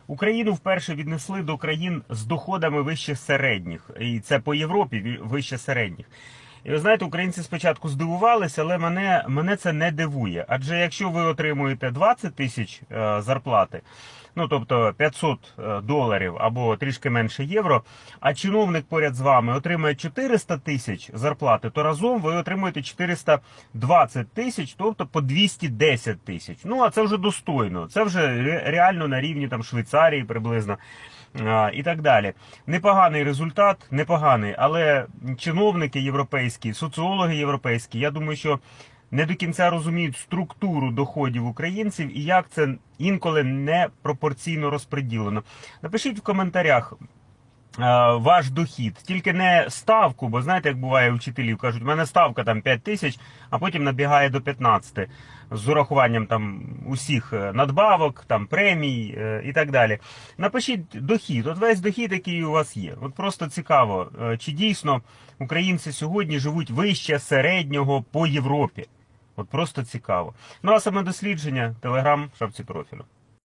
Україну вперше віднесли до країн з доходами вище середніх. І це по Європі вище середніх. І ви знаєте, українці спочатку здивувалися, але мене це не дивує. Адже якщо ви отримуєте 20 тисяч зарплати, ну тобто $500 або трішки менше євро, а чиновник поряд з вами отримує 400 тисяч зарплати, то разом ви отримуєте 420 тисяч, тобто по 210 тисяч. Ну, а це вже достойно, це вже реально на рівні там Швейцарії приблизно. І так далі. Непоганий результат, непоганий, але чиновники європейські, соціологи європейські, я думаю, що не до кінця розуміють структуру доходів українців і як це інколи не пропорційно розподілено. Напишіть в коментарях ваш дохід, тільки не ставку, бо знаєте, як буває у вчителів, кажуть, у мене ставка там 5 тисяч, а потім набігає до 15 з урахуванням там усіх надбавок, там премій і так далі. Напишіть дохід, от весь дохід, який у вас є. От просто цікаво, чи дійсно українці сьогодні живуть вище середнього по Європі. От просто цікаво. Ну а саме дослідження, Телеграм, в шапці профілю.